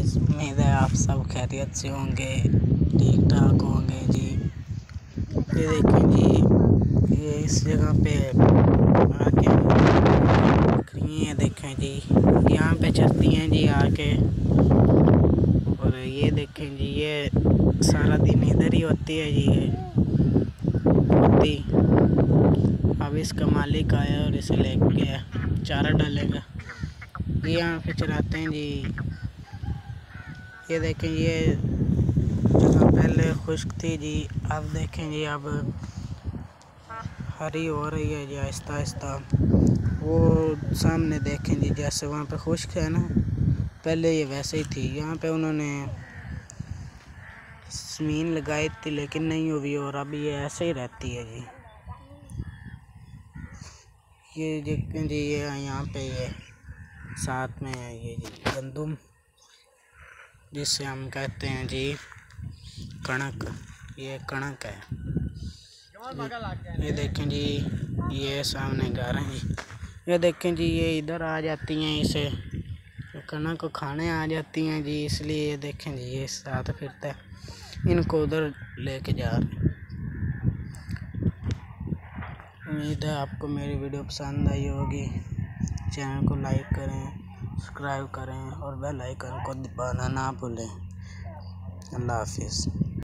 Guys, उम्मीद है आप सब खैरियत से होंगे, ठीक ठाक होंगे जी। ये देखें जी, ये इस जगह पे आके बकरी हैं, देखें जी यहाँ पे चलती हैं जी आके। और ये देखें जी, ये सारा दिन इधर ही होती है जी। ये होती अब इसका मालिक आया और इसे ले गया, चारा डालेगा। ये यहाँ पे चलाते हैं जी। ये देखें, ये जगह पहले खुश्क थी जी, अब देखें जी अब हरी हो रही है जी आहिस्ता आहिस्ता। वो सामने देखें जी, जैसे वहाँ पे खुश्क है ना, पहले ये वैसे ही थी। यहाँ पे उन्होंने ज़मीन लगाई थी लेकिन नहीं हुई, और अब ये ऐसे ही रहती है जी। ये देखें जी, ये यहाँ पे ये साथ में है ये जी गंदुम, जिससे हम कहते हैं जी कणक। ये कणक है। ये देखें जी, ये सामने घर हैं जी। ये देखें जी, ये इधर आ जाती हैं, इसे कणक को खाने आ जाती हैं जी, इसलिए ये देखें जी ये साथ फिरता है, इनको उधर लेके जा रहे हैं। उम्मीद है आपको मेरी वीडियो पसंद आई होगी। चैनल को लाइक करें, सब्सक्राइब करें और बेल आइकन को दबाना ना भूलें। अल्लाह हाफिज़।